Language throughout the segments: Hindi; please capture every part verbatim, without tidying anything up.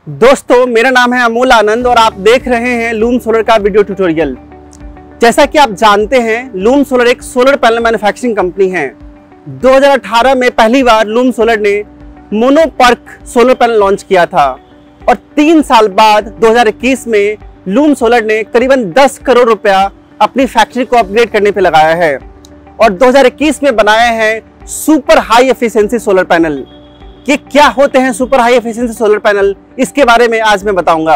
दोस्तों, मेरा नाम है अमोल आनंद और आप देख रहे हैं लूम सोलर का वीडियो ट्यूटोरियल। जैसा कि आप जानते हैं, लूम सोलर एक सोलर पैनल मैन्युफैक्चरिंग कंपनी है। दो हज़ार अठारह में पहली बार लूम सोलर ने मोनोपर्क सोलर पैनल लॉन्च किया था और तीन साल बाद दो हज़ार इक्कीस में लूम सोलर ने करीबन दस करोड़ रुपया अपनी फैक्ट्री को अपग्रेड करने पे लगाया है और दो हज़ार इक्कीस में बनाया है super high efficiency solar panel. ये क्या होते हैं super high efficiency solar panel, इसके बारे में आज मैं बताऊंगा।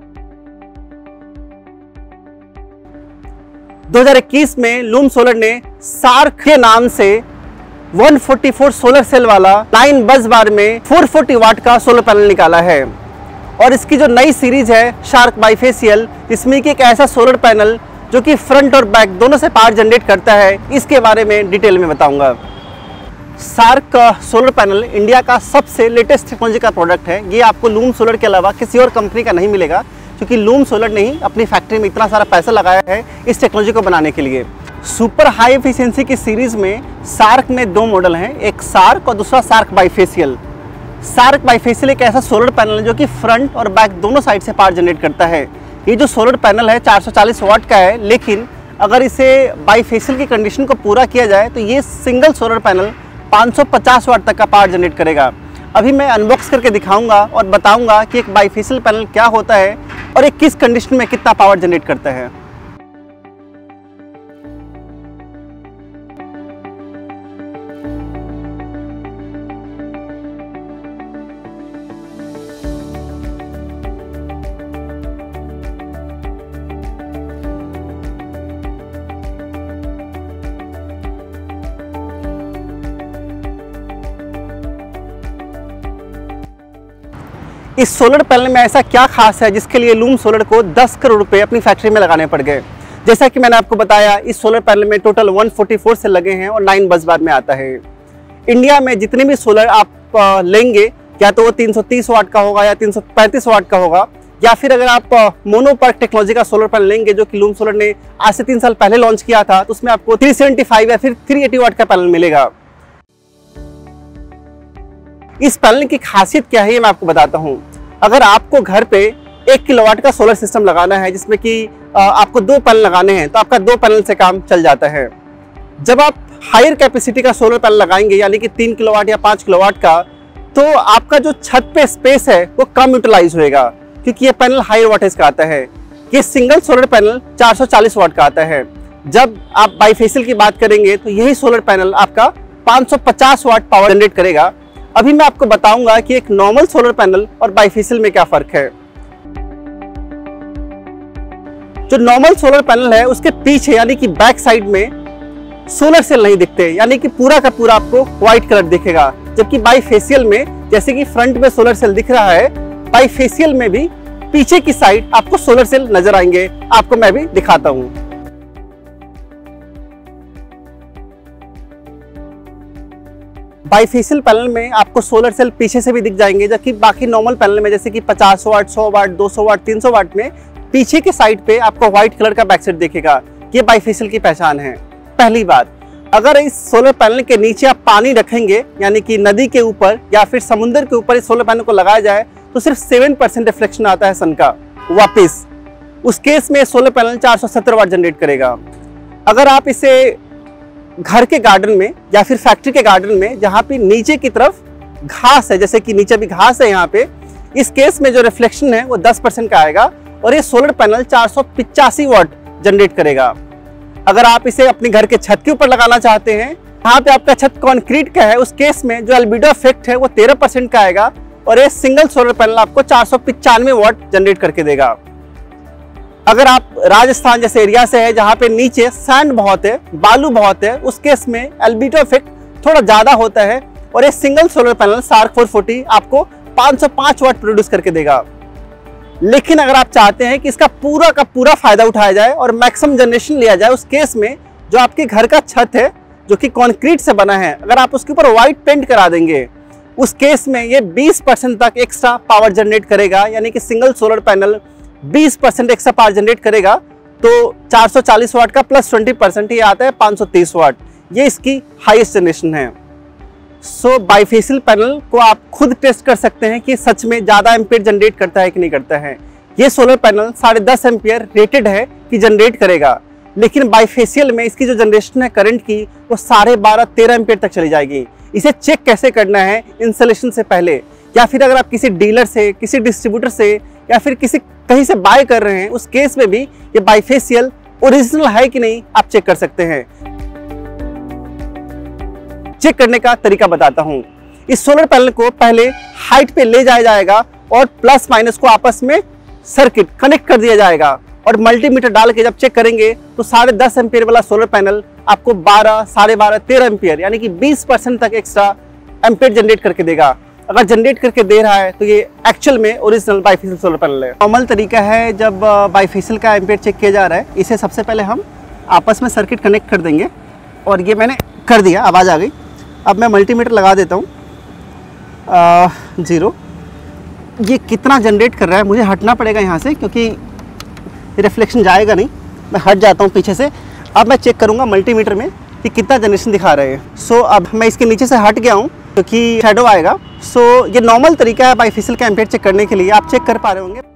दो हज़ार इक्कीस में लूम सोलर ने सार्क के नाम से एक सौ चौवालीस सोलर सेल वाला लाइन बस बार में चार सौ चालीस वाट का सोलर पैनल निकाला है और इसकी जो नई सीरीज है शार्क बाइफेशियल, इसमें कि एक ऐसा सोलर पैनल जो कि फ्रंट और बैक दोनों से पावर जनरेट करता है, इसके बारे में डिटेल में बताऊंगा। सार्क का सोलर पैनल इंडिया का सबसे लेटेस्ट टेक्नोलॉजी का प्रोडक्ट है। ये आपको लूम सोलर के अलावा किसी और कंपनी का नहीं मिलेगा, क्योंकि लूम सोलर ने ही अपनी फैक्ट्री में इतना सारा पैसा लगाया है इस टेक्नोलॉजी को बनाने के लिए। सुपर हाई एफिशिएंसी की सीरीज में सार्क में दो मॉडल हैं, एक सार्क और दूसरा सार्क बाइफेशियल। सार्क बाइफेशियल एक ऐसा सोलर पैनल है जो कि फ्रंट और बैक दोनों साइड से पावर जनरेट करता है। ये जो सोलर पैनल है चार सौ चालीस वाट का है, लेकिन अगर इसे बाइफेशियल की कंडीशन को पूरा किया जाए तो ये सिंगल सोलर पैनल पाँच सौ पचास वाट तक का पावर जनरेट करेगा। अभी मैं अनबॉक्स करके दिखाऊंगा और बताऊंगा कि एक बाइफेशियल पैनल क्या होता है और एक किस कंडीशन में कितना पावर जनरेट करता है। इस सोलर पैनल में ऐसा क्या खास है जिसके लिए लूम सोलर को दस करोड़ रुपए अपनी फैक्ट्री में लगाने पड़ गए। जैसा कि मैंने आपको बताया, इस सोलर पैनल में टोटल एक सौ चौवालीस से लगे हैं और नाइन बस बार में आता है। इंडिया में जितने भी सोलर आप लेंगे, या तो वो तीन सौ तीस वाट का होगा या तीन सौ पैंतीस वाट का होगा, या फिर अगर आप मोनोपर्क टेक्नोलॉजी का सोलर पैनल लेंगे जो कि लूम सोलर ने आज से तीन साल पहले लॉन्च किया था, तो उसमें आपको तीन सौ पचहत्तर या फिर तीन सौ अस्सी वाट का पैनल मिलेगा। इस पैनल की खासियत क्या है ये मैं आपको बताता हूँ। अगर आपको घर पे एक किलोवाट का सोलर सिस्टम लगाना है जिसमें कि आपको दो पैनल लगाने हैं, तो आपका दो पैनल से काम चल जाता है। जब आप हायर कैपेसिटी का सोलर पैनल लगाएंगे, यानी कि तीन किलोवाट या पाँच किलोवाट का, तो आपका जो छत पे स्पेस है वो कम यूटिलाइज होएगा, क्योंकि ये पैनल हायर वाटेज का आता है। ये सिंगल सोलर पैनल चार सौ चालीस वाट का आता है। जब आप बाइफेशियल की बात करेंगे तो यही सोलर पैनल आपका पाँच सौ पचास वाट पावर जनरेट करेगा। अभी मैं आपको बताऊंगा कि एक नॉर्मल सोलर पैनल और बाइफेशियल में क्या फर्क है। जो नॉर्मल सोलर पैनल है उसके पीछे यानी कि बैक साइड में सोलर सेल नहीं दिखते, यानी कि पूरा का पूरा आपको व्हाइट कलर दिखेगा, जबकि बाइफेशियल में जैसे कि फ्रंट में सोलर सेल दिख रहा है, बाइफेशियल में भी पीछे की साइड आपको सोलर सेल नजर आएंगे। आपको मैं भी दिखाता हूं। बाइफेशियल पैनल में आपको सोलर सेल पीछे से भी दिख जाएंगे, जबकि बाकी नॉर्मल पैनल में जैसे कि पचास वाट, सौ वाट, दो सौ वाट, तीन सौ वाट में पीछे के साइड पे आपको व्हाइट कलर का बैकसाइड दिखेगा। ये बाइफेशियल की पहचान है। पहली बात, अगर इस सोलर पैनल के नीचे आप पानी रखेंगे, यानी कि नदी के ऊपर या फिर समुद्र के ऊपर इस सोलर पैनल को लगाया जाए, तो सिर्फ सात परसेंट रिफ्लेक्शन आता है सन का वापिस। उस केस में सोलर पैनल चार सौ सत्तर वाट जनरेट करेगा। अगर आप इसे घर के गार्डन में या फिर फैक्ट्री के गार्डन में, जहाँ पे नीचे की तरफ घास है, जैसे कि नीचे भी घास है यहाँ पे, इस केस में जो रिफ्लेक्शन है वो दस परसेंट का आएगा और ये सोलर पैनल चार सौ पिचासी वाट जनरेट करेगा। अगर आप इसे अपने घर के छत के ऊपर लगाना चाहते हैं, यहाँ पे आपका छत कंक्रीट का है, उस केस में जो एल्बिडो इफेक्ट है वो तेरह परसेंट का आएगा और ये सिंगल सोलर पैनल आपको चार सौ पिचानवे वाट जनरेट करके देगा। अगर आप राजस्थान जैसे एरिया से है जहाँ पे नीचे सैंड बहुत है, बालू बहुत है, उस केस में एल्बिडो इफेक्ट थोड़ा ज्यादा होता है और ये सिंगल सोलर पैनल सार्क चार सौ चालीस आपको पाँच सौ पाँच वाट प्रोड्यूस करके देगा। लेकिन अगर आप चाहते हैं कि इसका पूरा का पूरा फायदा उठाया जाए और मैक्सिमम जनरेशन लिया जाए, उस केस में जो आपके घर का छत है जो कि कंक्रीट से बना है, अगर आप उसके ऊपर व्हाइट पेंट करा देंगे, उस केस में ये बीस परसेंट तक एक्स्ट्रा पावर जनरेट करेगा, यानी कि सिंगल सोलर पैनल बीस परसेंट एक्स्ट्रा पावर जनरेट करेगा। तो चार सौ चालीस वाट का प्लस बीस परसेंट ये आता है पाँच सौ तीस वाट। ये इसकी हाईएस्ट जनरेशन है। सो बाईफेशियल पैनल को आप खुद टेस्ट कर सकते हैं कि सच में ज़्यादा एम्पियर जनरेट करता है कि नहीं करता है। ये सोलर पैनल साढ़े दस एम्पियर रेटेड है कि जनरेट करेगा, लेकिन बाईफेशियल में इसकी जो जनरेशन है करंट की वो साढ़े बारह तेरह एम्पियर तक चली जाएगी। इसे चेक कैसे करना है इंस्टॉलेशन से पहले, या फिर अगर आप किसी डीलर से, किसी डिस्ट्रीब्यूटर से या फिर किसी कहीं से बाय कर रहे हैं, उस केस में भी ये बाईफेशियल ओरिजिनल है कि नहीं आप चेक कर सकते हैं। चेक करने का तरीका बताता हूं। इस सोलर पैनल को पहले हाइट पे ले जाया जाएगा और प्लस माइनस को आपस में सर्किट कनेक्ट कर दिया जाएगा, और मल्टीमीटर डाल के जब चेक करेंगे तो साढ़े दस एम्पियर वाला सोलर पैनल आपको बारह, साढ़े बारह, तेरह एम्पियर यानी कि बीस परसेंट तक एक्स्ट्रा एम्पियर जनरेट करके देगा। अगर जनरेट करके दे रहा है तो ये एक्चुअल में ओरिजिनल बाईफेशियल सोलर पैनल है। नॉर्मल तरीका है जब बाईफेशियल का एम्पियर चेक किया जा रहा है, इसे सबसे पहले हम आपस में सर्किट कनेक्ट कर देंगे, और ये मैंने कर दिया, आवाज़ आ गई। अब मैं मल्टीमीटर लगा देता हूँ, ज़ीरो। ये कितना जनरेट कर रहा है, मुझे हटना पड़ेगा यहाँ से क्योंकि रिफ्लेक्शन जाएगा नहीं, मैं हट जाता हूँ पीछे से। अब मैं चेक करूँगा मल्टीमीटर में कि कितना जनरेशन दिखा रहे हैं। सो so, अब मैं इसके नीचे से हट गया हूँ क्योंकि शैडो आएगा। सो so, ये नॉर्मल तरीका है बाईफेशियल का एम्पियर चेक करने के लिए, आप चेक कर पा रहे होंगे।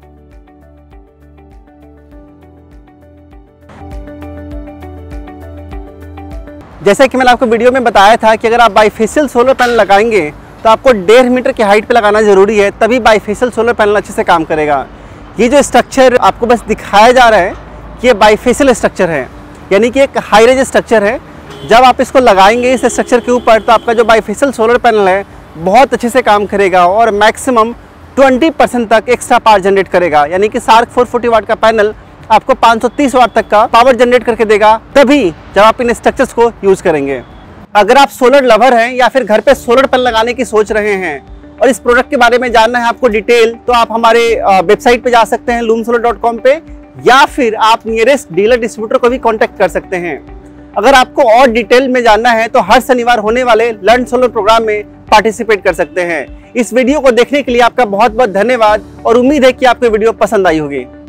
जैसा कि मैंने आपको वीडियो में बताया था कि अगर आप बाईफेशियल सोलर पैनल लगाएंगे तो आपको डेढ़ मीटर की हाइट पे लगाना ज़रूरी है, तभी बाईफेशियल सोलर पैनल अच्छे से काम करेगा। ये जो स्ट्रक्चर आपको बस दिखाया जा रहा है कि ये बाईफेशियल स्ट्रक्चर है, यानी कि एक हाई रेंज स्ट्रक्चर है। जब आप इसको लगाएंगे इस स्ट्रक्चर के ऊपर तो आपका जो बाईफेशियल सोलर पैनल है बहुत अच्छे से काम करेगा और मैक्सिमम बीस परसेंट तक एक्स्ट्रा पावर जनरेट करेगा, यानी कि सार्क चार सौ चालीस वाट का पैनल आपको पाँच सौ तीस वाट तक का पावर जनरेट करके देगा, तभी जब आप इन स्ट्रक्चर्स को यूज़ करेंगे। अगर आप सोलर लवर हैं या फिर घर पे सोलर पैनल लगाने की सोच रहे हैं और इस प्रोडक्ट के बारे में जानना है आपको डिटेल, तो आप हमारे वेबसाइट पे जा सकते हैं लूम सोलर डॉट कॉम पे, या फिर आप नियरेस्ट डीलर डिस्ट्रीब्यूटर को भी कांटेक्ट कर सकते हैं। अगर आपको और डिटेल में जानना है तो हर शनिवार होने वाले लर्न सोलर प्रोग्राम में पार्टिसिपेट कर सकते हैं। इस वीडियो को देखने के लिए आपका बहुत बहुत धन्यवाद और उम्मीद है कि आपको वीडियो पसंद आई होगी।